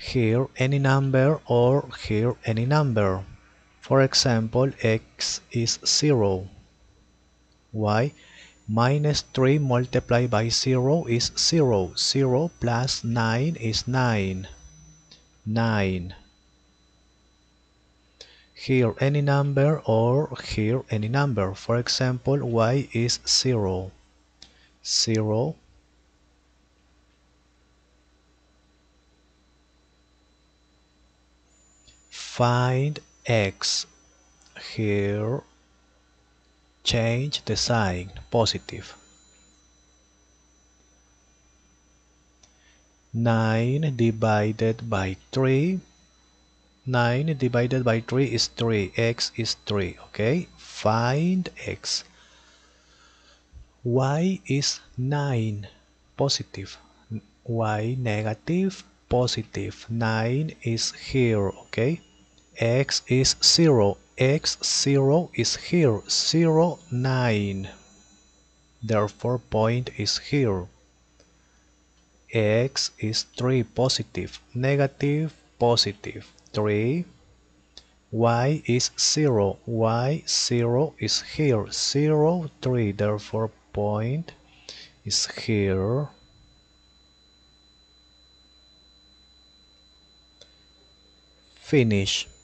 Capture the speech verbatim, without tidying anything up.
here any number or here any number. For example, x is zero. Why? Minus three multiplied by zero is zero. zero plus nine is nine. nine. Here any number or here any number. For example, y is zero. zero. Find x. Here change the sign, positive. nine divided by three. nine divided by three is three. X is three. Okay? Find x. Y is nine. Positive. Y negative. Positive. nine is here. Okay? X is zero. X zero is here. zero, nine. Therefore, point is here. X is three. Positive. Negative. Positive. three. Y is zero. Y zero is here. zero, three. Therefore, point is here. Finish.